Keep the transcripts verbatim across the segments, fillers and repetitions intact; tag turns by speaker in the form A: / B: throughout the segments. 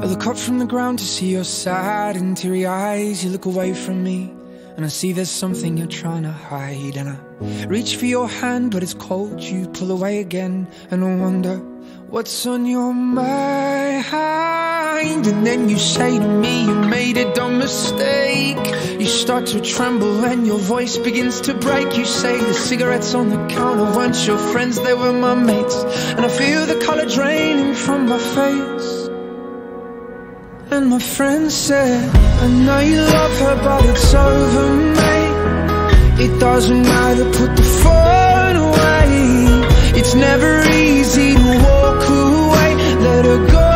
A: look up from the ground to see your sad and teary eyes. You look away from me and I see there's something you're trying to hide. And I reach for your hand but it's cold, you pull away again. And I wonder what's on your mind. And then you say to me you made a dumb mistake. You start to tremble and your voice begins to break. You say the cigarettes on the counter weren't your friends, they were my mates. And I feel the color draining from my face. And my friend said, I know you love her but it's over, mate. It doesn't matter, put the phone away. It's never easy to walk away. Let her go,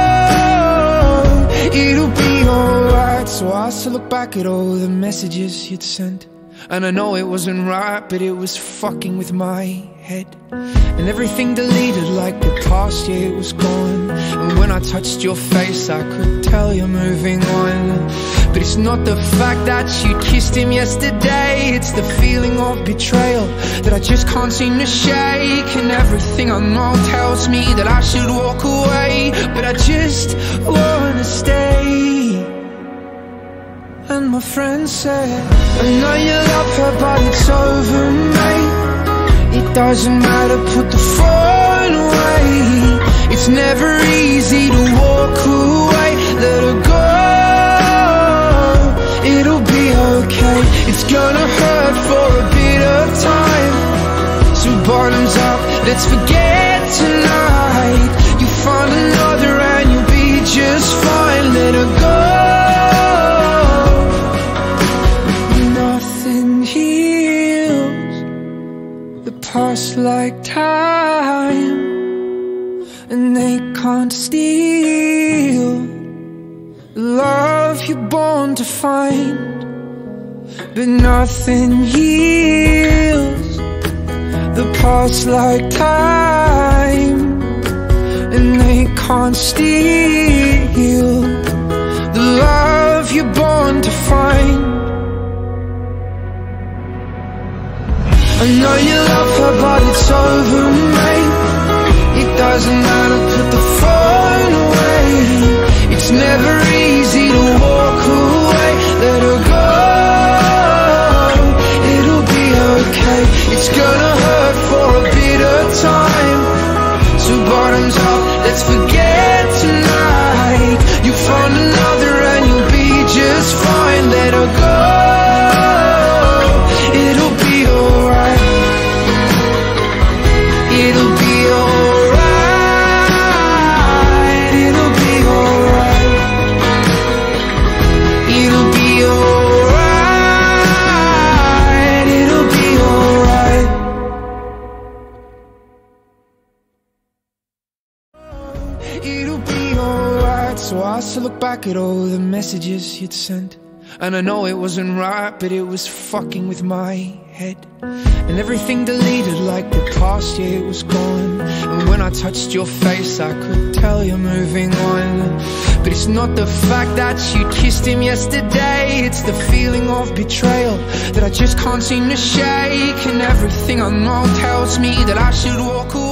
A: it'll be alright. So I still look back at all the messages you'd sent, and I know it wasn't right, but it was fucking with my head. And everything deleted like the past, yeah, it was gone. And when I touched your face, I could tell you're moving on. But it's not the fact that you kissed him yesterday, it's the feeling of betrayal that I just can't seem to shake. And everything I know tells me that I should walk away, but I just wanna stay. And my friend said, I know you love her but it's over, mate. It doesn't matter, put the phone away. It's never easy to walk away. Let her go, it'll be okay. It's gonna hurt for a bit of time. So bottoms up, let's forget tonight. You find another and you'll be just fine. Let her go. Past like time, and they can't steal the love you're born to find. But nothing heals the past like time, and they can't steal the love you're born to find. I know you love her but it's over, mate. It doesn't matter, put the phone away. It's never easy to walk away. Let her go, it'll be okay. It's gonna hurt for a bit of time. So bottoms up, let's forget tonight. You found another and you'll be just fine. Let her go, it'll be alright. It'll be alright. It'll be alright. It'll be alright. It'll be alright. It'll be alright. So I still look back at all the messages you'd sent, and I know it wasn't right, but it was fucking with my head. And everything deleted like the past, yeah, it was gone. And when I touched your face, I could tell you're moving on. But it's not the fact that you kissed him yesterday, it's the feeling of betrayal that I just can't seem to shake. And everything I know tells me that I should walk away.